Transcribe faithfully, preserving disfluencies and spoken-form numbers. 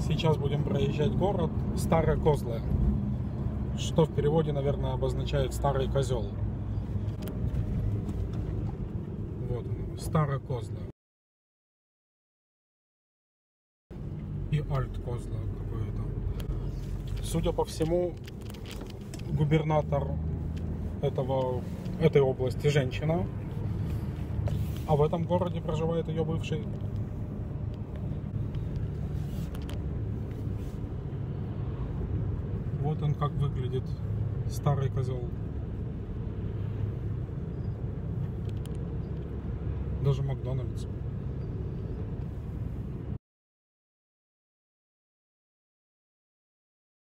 Сейчас будем проезжать город Старокозле, что в переводе, наверное, обозначает старый козел. Вот он, Старокозле. И Альткозле какое-то. Судя по всему, губернатор этого, этой области женщина, а в этом городе проживает ее бывший. Вот он как выглядит, старый козел. Даже Макдональдс.